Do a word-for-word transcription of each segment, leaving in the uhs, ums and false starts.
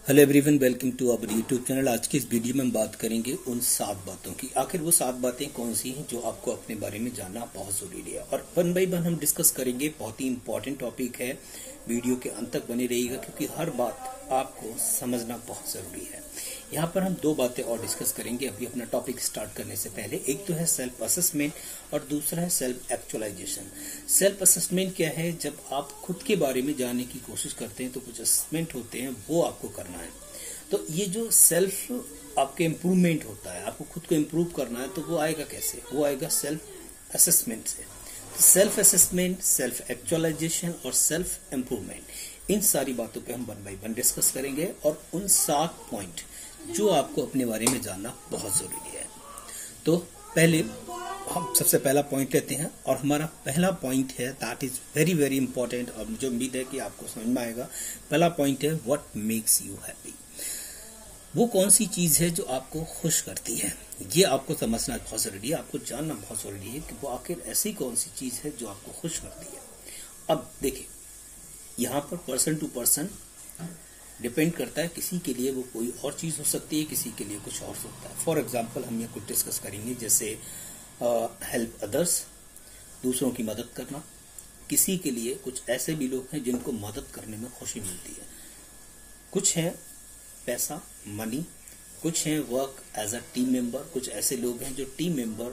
Hello everyone, welcome to our YouTube channel. आज की इस वीडियो में हम बात करेंगे उन सात बातों की। आखिर वो सात बातें कौन सी हैं जो आपको अपने बारे में जानना बहुत जरूरी है, और वन बाई वन हम डिस्कस करेंगे। बहुत ही इंपॉर्टेंट टॉपिक है, वीडियो के अंत तक बने रहिएगा क्योंकि हर बात आपको समझना बहुत जरूरी है। यहाँ पर हम दो बातें और डिस्कस करेंगे अभी अपना टॉपिक स्टार्ट करने से पहले। एक तो है सेल्फ असेसमेंट और दूसरा है सेल्फ एक्चुअलाइजेशन। सेल्फ असेसमेंट क्या है? जब आप खुद के बारे में जानने की कोशिश करते हैं तो कुछ असेसमेंट होते हैं, वो आपको करना है। तो ये जो सेल्फ आपके इम्प्रूवमेंट होता है, आपको खुद को इम्प्रूव करना है, तो वो आएगा कैसे? वो आएगा सेल्फ असेसमेंट से। सेल्फ असेसमेंट, सेल्फ एक्चुअलाइजेशन और सेल्फ इम्प्रूवमेंट, इन सारी बातों पे हम वन बाई वन डिस्कस करेंगे और उन सात पॉइंट जो आपको अपने बारे में जानना बहुत जरूरी है। तो पहले हम सबसे पहला पॉइंट लेते हैं और हमारा पहला पॉइंट है, that is very very important और मुझे उम्मीद है कि आपको समझ में आएगा। पहला पॉइंट है, व्हाट मेक्स यू हैप्पी। वो कौन सी चीज है जो आपको खुश करती है? ये आपको समझना बहुत जरूरी है, आपको जानना बहुत जरूरी है कि वो आखिर ऐसी कौन सी चीज है जो आपको खुश करती है। अब देखिए, यहाँ पर पर्सन टू पर्सन डिपेंड करता है। किसी के लिए वो कोई और चीज हो सकती है, किसी के लिए कुछ और होता है। फॉर एग्जाम्पल हम यहाँ कुछ डिस्कस करेंगे, जैसे हेल्प अदर्स, दूसरों की मदद करना। किसी के लिए कुछ ऐसे भी लोग हैं जिनको मदद करने में खुशी मिलती है। कुछ है पैसा, मनी, कुछ है work as a team member. कुछ ऐसे लोग हैं जो टीम मेंबर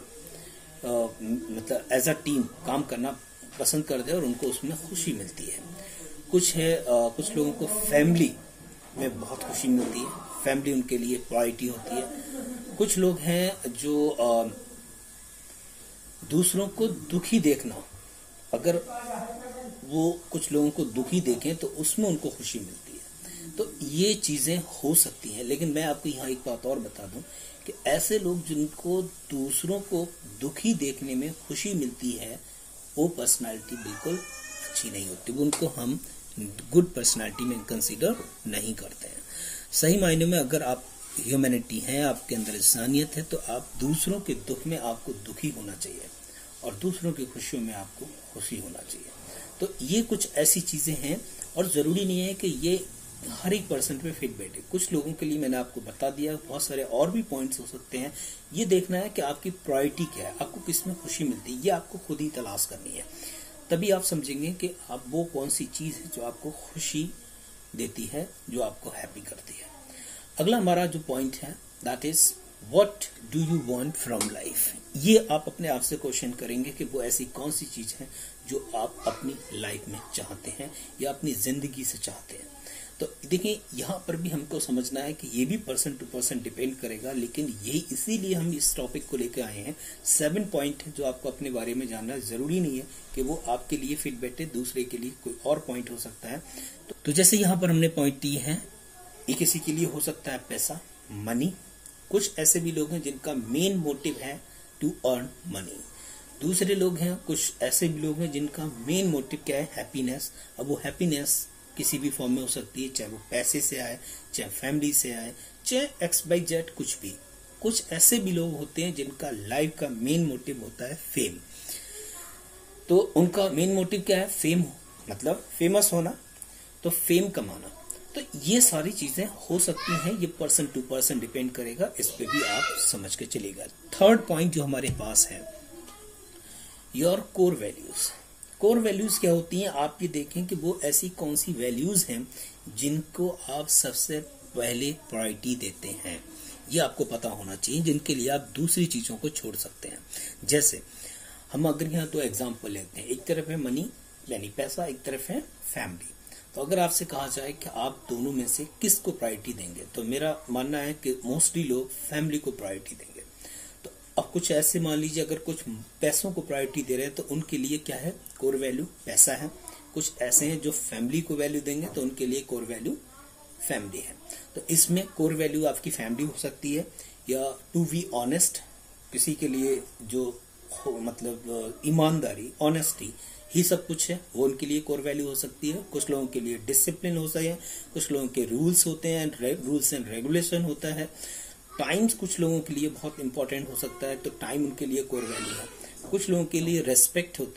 मतलब एज अ टीम काम करना पसंद करते हैं और उनको उसमें खुशी मिलती है। कुछ है आ, कुछ लोगों को फैमिली में बहुत खुशी मिलती है, फैमिली उनके लिए प्रायोरिटी होती है। कुछ लोग हैं जो आ, दूसरों को दुखी देखना, अगर वो कुछ लोगों को दुखी देखें तो उसमें उनको खुशी मिलती है। तो ये चीजें हो सकती हैं, लेकिन मैं आपको यहाँ एक बात और बता दूं कि ऐसे लोग जिनको दूसरों को दुखी देखने में खुशी मिलती है, वो पर्सनालिटी बिल्कुल अच्छी नहीं होती, उनको हम गुड पर्सनालिटी में कंसीडर नहीं करते हैं। सही मायने में अगर आप ह्यूमैनिटी हैं, आपके अंदर इंसानियत है, तो आप दूसरों के दुख में आपको दुखी होना चाहिए और दूसरों की खुशियों में आपको खुशी होना चाहिए। तो ये कुछ ऐसी चीजें हैं, और जरूरी नहीं है कि ये हर एक पर्सन पे फिट बैठे। कुछ लोगों के लिए मैंने आपको बता दिया, बहुत सारे और भी पॉइंट्स हो सकते हैं। ये देखना है कि आपकी प्रायोरिटी क्या है, आपको किसमें खुशी मिलती है, ये आपको खुद ही तलाश करनी है। तभी आप समझेंगे कि आप वो कौन सी चीज है जो आपको खुशी देती है, जो आपको हैप्पी करती है। अगला हमारा जो पॉइंट है, that is what do you want from life. ये आप अपने आप से क्वेश्चन करेंगे कि वो ऐसी कौन सी चीज है जो आप अपनी लाइफ में चाहते हैं या अपनी जिंदगी से चाहते हैं। तो देखिए, यहाँ पर भी हमको समझना है कि ये भी पर्सन टू पर्सन डिपेंड करेगा, लेकिन यही इसीलिए हम इस टॉपिक को लेकर आए हैं। सेवन पॉइंट है जो आपको अपने बारे में जानना। जरूरी नहीं है कि वो आपके लिए फिट बैठे, दूसरे के लिए कोई और पॉइंट हो सकता है। तो, तो जैसे यहाँ पर हमने पॉइंट दिए हैं, ये किसी के लिए हो सकता है पैसा, मनी। कुछ ऐसे भी लोग हैं जिनका मेन मोटिव है टू अर्न मनी। दूसरे लोग हैं, कुछ ऐसे भी लोग हैं जिनका मेन मोटिव क्या है? हैप्पीनेस। अब वो हैप्पीनेस किसी भी फॉर्म में हो सकती है, चाहे वो पैसे से आए, चाहे फैमिली से आए, चाहे एक्स बाई जेड कुछ भी। कुछ ऐसे भी लोग होते हैं जिनका लाइफ का मेन मोटिव होता है फेम। तो उनका मेन मोटिव क्या है? फेम, मतलब फेमस होना, तो फेम कमाना। तो ये सारी चीजें हो सकती हैं, ये पर्सन टू पर्सन डिपेंड करेगा, इस पे भी आप समझ के चलेगा। थर्ड पॉइंट जो हमारे पास है, your core values. Core values क्या होती हैं? आप ये देखें कि वो ऐसी कौन सी वैल्यूज हैं जिनको आप सबसे पहले प्रायोरिटी देते हैं। ये आपको पता होना चाहिए, जिनके लिए आप दूसरी चीजों को छोड़ सकते हैं। जैसे हम अगर यहाँ दो एग्जाम्पल लेते हैं, एक तरफ है मनी यानी पैसा, एक तरफ है फैमिली। तो अगर आपसे कहा जाए कि आप दोनों में से किसको प्रायोरिटी देंगे, तो मेरा मानना है कि मोस्टली लोग फैमिली को प्रायोरिटी देंगे। अब कुछ ऐसे मान लीजिए, अगर कुछ पैसों को प्रायोरिटी दे रहे हैं तो उनके लिए क्या है? कोर वैल्यू पैसा है। कुछ ऐसे हैं जो फैमिली को वैल्यू देंगे तो उनके लिए कोर वैल्यू फैमिली है। तो इसमें कोर वैल्यू आपकी फैमिली हो सकती है, या टू बी ऑनेस्ट, किसी के लिए जो मतलब ईमानदारी, ऑनेस्टी ही सब कुछ है, वो उनके लिए कोर वैल्यू हो सकती है। कुछ लोगों के लिए डिसिप्लिन हो सकता है, कुछ लोगों के रूल्स होते हैं, रूल्स एंड रेगुलेशन होता है। टाइम्स कुछ लोगों के लिए बहुत इंपॉर्टेंट हो सकता है, तो टाइम उनके लिए कोर वैल्यू है। कुछ लोगों के लिए रेस्पेक्ट होता है,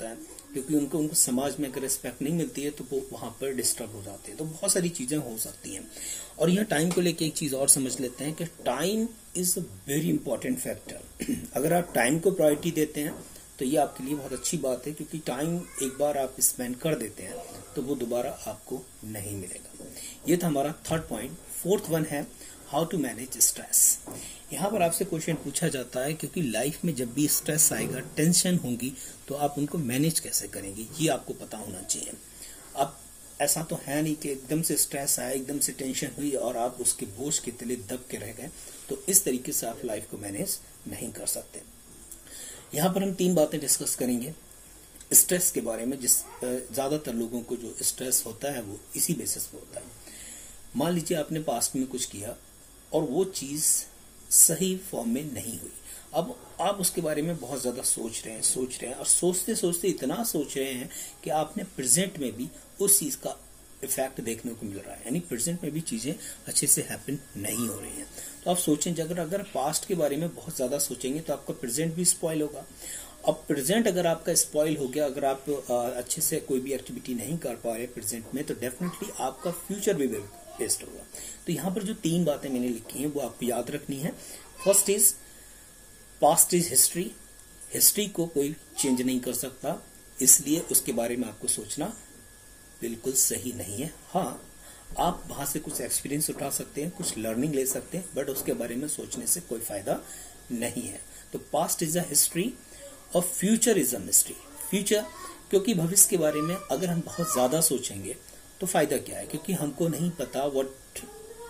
क्योंकि उनको उनको समाज में अगर रिस्पेक्ट नहीं मिलती है तो वो वहां पर डिस्टर्ब हो जाते हैं। तो बहुत सारी चीजें हो सकती हैं। और यह टाइम को लेके एक चीज और समझ लेते हैं कि time is a very important factor. अगर आप टाइम को प्रायोरिटी देते हैं तो ये आपके लिए बहुत अच्छी बात है, क्योंकि टाइम एक बार आप स्पेंड कर देते हैं तो वो दोबारा आपको नहीं मिलेगा। ये था हमारा थर्ड पॉइंट। फोर्थ वन है हाउ टू मैनेज स्ट्रेस। यहाँ पर आपसे क्वेश्चन पूछा जाता है क्योंकि लाइफ में जब भी स्ट्रेस आएगा, टेंशन होगी, तो आप उनको मैनेज कैसे करेंगे, ये आपको पता होना चाहिए। अब ऐसा तो है नहीं कि एकदम से स्ट्रेस आया, एकदम से टेंशन हुई और आप उसके बोझ के तले दब के रह गए, तो इस तरीके से आप लाइफ को मैनेज नहीं कर सकते। यहाँ पर हम तीन बातें डिस्कस करेंगे स्ट्रेस के बारे में। जिस ज्यादातर लोगों को जो स्ट्रेस होता है वो इसी बेसिस पे होता है। मान लीजिए आपने पास्ट में कुछ किया और वो चीज सही फॉर्म में नहीं हुई। अब आप उसके बारे में बहुत ज्यादा सोच रहे हैं सोच रहे हैं और सोचते सोचते इतना सोच रहे हैं कि आपने प्रेजेंट में भी उस चीज का इफेक्ट देखने को मिल रहा है, यानी प्रेजेंट में भी चीजें अच्छे से हैपन नहीं हो रही हैं। तो आप सोचें, अगर अगर पास्ट के बारे में बहुत ज्यादा सोचेंगे तो आपका प्रेजेंट भी स्पॉइल होगा। अब प्रेजेंट अगर आपका स्पॉइल हो गया, अगर आप अच्छे से कोई भी एक्टिविटी नहीं कर पा रहे प्रेजेंट में, तो डेफिनेटली आपका फ्यूचर भी वेस्ट होगा। तो यहाँ पर जो तीन बातें मैंने लिखी हैं वो आपको याद रखनी है। First is past is history. History को कोई चेंज नहीं कर सकता, इसलिए उसके बारे में आपको सोचना बिल्कुल सही नहीं है। हाँ, आप वहां से कुछ एक्सपीरियंस उठा सकते हैं, कुछ लर्निंग ले सकते हैं, बट उसके बारे में सोचने से कोई फायदा नहीं है। तो पास्ट इज अ हिस्ट्री और future is a mystery. Future, क्योंकि भविष्य के बारे में अगर हम बहुत ज्यादा सोचेंगे तो फायदा क्या है, क्योंकि हमको नहीं पता व्हाट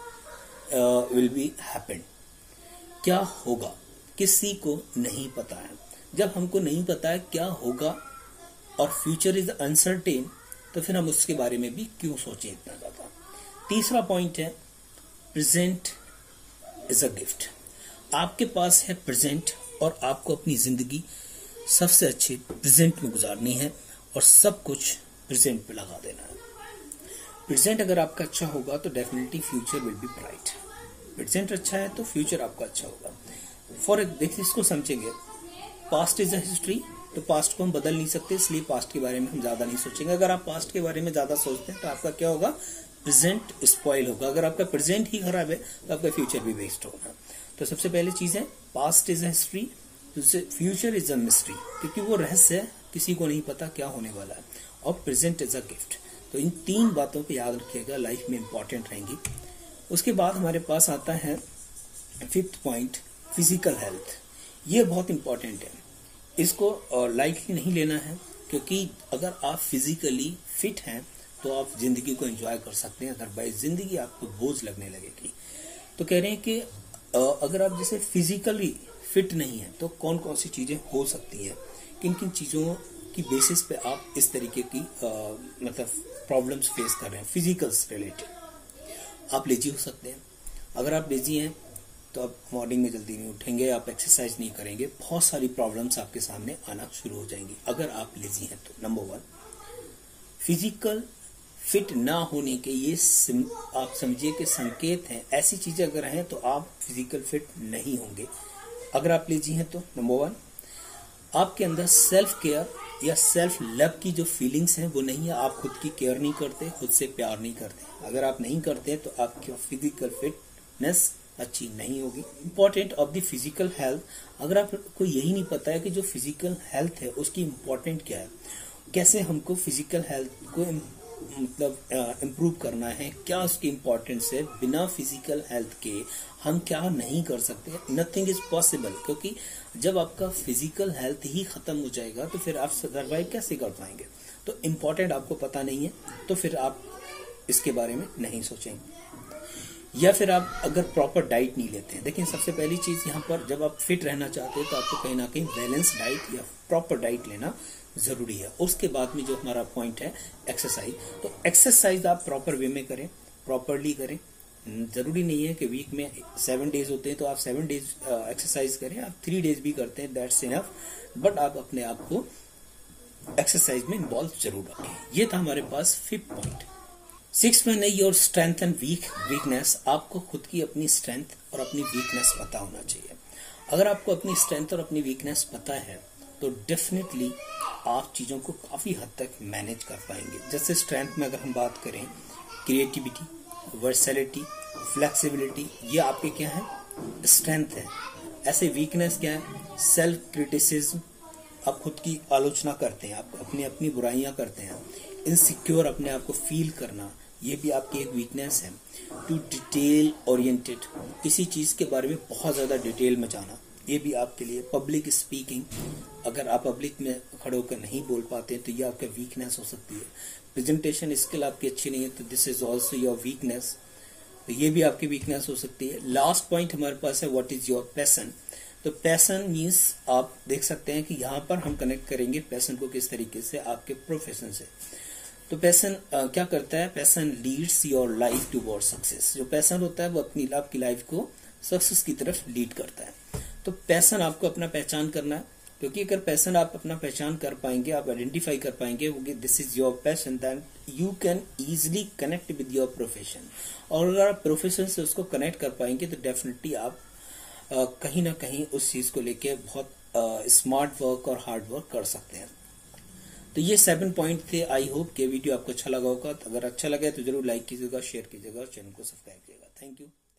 विल बी हैपन, क्या होगा, किसी को नहीं पता है। जब हमको नहीं पता है क्या होगा और फ्यूचर इज अनसर्टेन, तो फिर हम उसके बारे में भी क्यों सोचें इतना ज्यादा। तीसरा पॉइंट है प्रेजेंट इज अ गिफ्ट। आपके पास है प्रेजेंट और आपको अपनी जिंदगी सबसे अच्छी प्रेजेंट में गुजारनी है और सब कुछ प्रेजेंट पे लगा देना है। प्रेजेंट अगर आपका अच्छा होगा तो definitely future will be bright. Present अच्छा है तो फ्यूचर आपका अच्छा होगा। फॉर देखिए, इसको समझेंगे, पास्ट इज अ हिस्ट्री, तो पास्ट को हम बदल नहीं सकते, इसलिए पास्ट के बारे में हम ज्यादा नहीं सोचेंगे। अगर आप पास्ट के बारे में ज्यादा सोचते हैं तो आपका क्या होगा, प्रेजेंट स्पॉइल होगा। अगर आपका प्रेजेंट ही खराब है तो आपका फ्यूचर भी वेस्ट होगा। तो सबसे पहले चीज है past is a history, future is a mystery, क्योंकि वो रहस्य है, किसी को नहीं पता क्या होने वाला है, और प्रेजेंट इज अ गिफ्ट। तो इन तीन बातों को याद रखिएगा, लाइफ में इंपॉर्टेंट रहेंगी। उसके बाद हमारे पास आता है फिफ्थ पॉइंट, फिजिकल हेल्थ। ये बहुत इंपॉर्टेंट है, इसको लाइटली नहीं लेना है, क्योंकि अगर आप फिजिकली फिट हैं तो आप जिंदगी को एंजॉय कर सकते हैं, अदरवाइज जिंदगी आपको बोझ लगने लगेगी। तो कह रहे हैं कि अगर आप जैसे फिजिकली फिट नहीं है तो कौन कौन सी चीजें हो सकती हैं, किन किन चीजों की बेसिस पे आप इस तरीके की आ, मतलब प्रॉब्लम्स फेस कर रहे हैं फिजिकल से रिलेटेड। आप लेजी हो सकते हैं। अगर आप लेजी हैं तो आप मॉर्निंग में जल्दी नहीं उठेंगे, आप एक्सरसाइज नहीं करेंगे, बहुत सारी प्रॉब्लम्स आपके सामने आना शुरू हो जाएंगी अगर आप लेजी हैं तो। नंबर वन, फिजिकल फिट ना होने के ये आप समझिए कि संकेत हैं। ऐसी चीजें अगर हैं तो आप फिजिकल फिट नहीं होंगे अगर आप लेजी हैं तो। नंबर वन, आपके अंदर सेल्फ केयर या सेल्फ लव की जो फीलिंग्स हैं वो नहीं है। आप खुद की केयर नहीं करते, खुद से प्यार नहीं करते। अगर आप नहीं करते तो आपकी फिजिकल फिटनेस अच्छी नहीं होगी। Important of the physical health, अगर आपको यही नहीं पता है कि जो फिजिकल हेल्थ है उसकी इम्पोर्टेंट क्या है, कैसे हमको फिजिकल हेल्थ को मतलब इम्प्रूव करना है, क्या उसकी इम्पोर्टेंस है, बिना फिजिकल हेल्थ के हम क्या नहीं कर सकते, नथिंग इज पॉसिबल। क्योंकि जब आपका फिजिकल हेल्थ ही खत्म हो जाएगा तो फिर आप सर्वाइव कैसे कर पाएंगे। तो इम्पोर्टेंट आपको पता नहीं है तो फिर आप इसके बारे में नहीं सोचेंगे। या फिर आप अगर प्रॉपर डाइट नहीं लेते हैं। देखिए, सबसे पहली चीज यहाँ पर जब आप फिट रहना चाहते हैं तो आपको कहीं ना कहीं बैलेंस डाइट या प्रॉपर डाइट लेना जरूरी है। उसके बाद में जो हमारा पॉइंट है एक्सरसाइज, तो एक्सरसाइज आप प्रॉपर वे में करें, प्रॉपरली करें। जरूरी नहीं है कि वीक में सेवन डेज होते हैं तो आप सेवन डेज एक्सरसाइज करें, आप थ्री डेज भी करते हैं दैट्स इनफ, बट आप अपने आप को एक्सरसाइज में इन्वॉल्व जरूर रखें। ये था हमारे पास फिफ्थ पॉइंट। सिक्स में नहीं, your strength and weak weakness. आपको खुद की अपनी स्ट्रेंथ और अपनी वीकनेस पता होना चाहिए। अगर आपको अपनी स्ट्रेंथ और अपनी वीकनेस पता है तो डेफिनेटली आप चीज़ों को काफ़ी हद तक मैनेज कर पाएंगे। जैसे स्ट्रेंथ में अगर हम बात करें, क्रिएटिविटी, वर्सैलिटी, फ्लेक्सिबिलिटी, ये आपके क्या है, स्ट्रेंथ है। ऐसे वीकनेस क्या है, सेल्फ क्रिटिसिज्म, आप खुद की आलोचना करते हैं, आप अपनी अपनी बुराइयां करते हैं। इनसिक्योर, अपने आप को फील करना, ये भी आपकी एक वीकनेस है। टू डिटेल ओरिएंटेड, किसी चीज़ के बारे में बहुत ज़्यादा डिटेल में जाना, ये भी आपके लिए। पब्लिक स्पीकिंग, अगर आप पब्लिक में खड़े होकर नहीं बोल पाते हैं तो ये आपका वीकनेस हो सकती है। प्रेजेंटेशन स्किल आपकी अच्छी नहीं है तो this is also your weakness, तो ये भी आपकी वीकनेस हो सकती है। लास्ट पॉइंट हमारे पास है, व्हाट इज योर पैशन। तो पैशन मीन्स आप देख सकते हैं कि यहाँ पर हम कनेक्ट करेंगे पैशन को किस तरीके से, आपके प्रोफेशन से। तो पैशन क्या करता है, passion leads your life toward success. जो पैशन होता है वो अपनी आपकी लाइफ को सक्सेस की तरफ लीड करता है। तो पैशन आपको अपना पहचान करना है, क्योंकि अगर पैशन आप अपना पहचान कर पाएंगे, आप आइडेंटिफाई कर पाएंगे this is your passion, then you can easily connect with your profession. और अगर आप प्रोफेशन से उसको कनेक्ट कर पाएंगे तो डेफिनेटली आप uh, कहीं ना कहीं उस चीज को लेके बहुत स्मार्ट वर्क और हार्ड वर्क कर सकते हैं। तो ये सेवन पॉइंट थे। आई होप कि वीडियो आपको अच्छा लगा होगा। अगर अच्छा लगे तो जरूर लाइक कीजिएगा, शेयर कीजिएगा और चैनल को सब्सक्राइब कीजिएगा। Thank you.